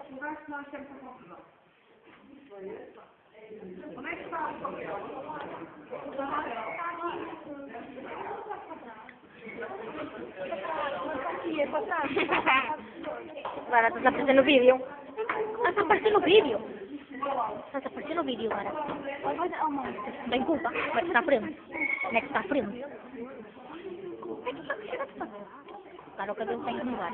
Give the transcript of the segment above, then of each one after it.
Eu acho que nós temos a confusão. Como é que está o papel? Agora estás a aparecer no vídeo. Estás a aparecer no vídeo. Estás a aparecer no vídeo agora. Não tem culpa. Como é que está à frente? Como é que está à frente? Claro, o cabelo tem que mudar.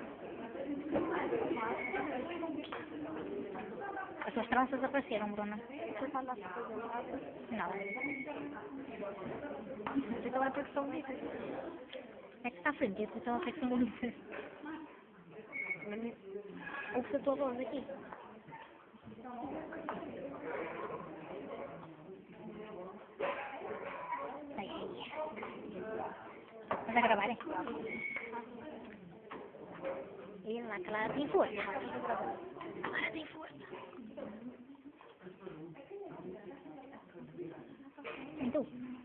As suas tranças apareceram, Bruna. Não. Então é porque são bonitas. É que está à frente, então é que são bonitas. Ouve-se a tua voz aqui. Estás a gravar, é? E lá, claro, tem força. Agora tem força. Então.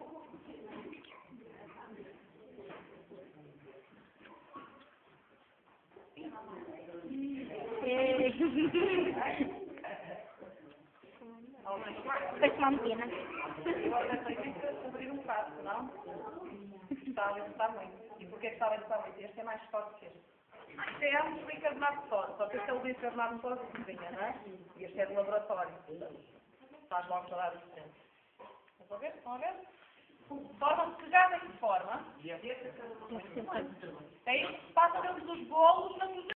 Parece uma pena. Eu até sei que abrir um bocado, não? Está a gostar muito. E porquê que está a gostar muito? Este é mais forte que este. Este é um bicarbonado sódio, só que este é o bicarbonado sódio de cozinha, não é? E este é de laboratório. Faz logo toda a diferença. Estão a ver? Estão a ver? Forma-se já de que forma? É isto que se passa dentro dos bolos na cozinha.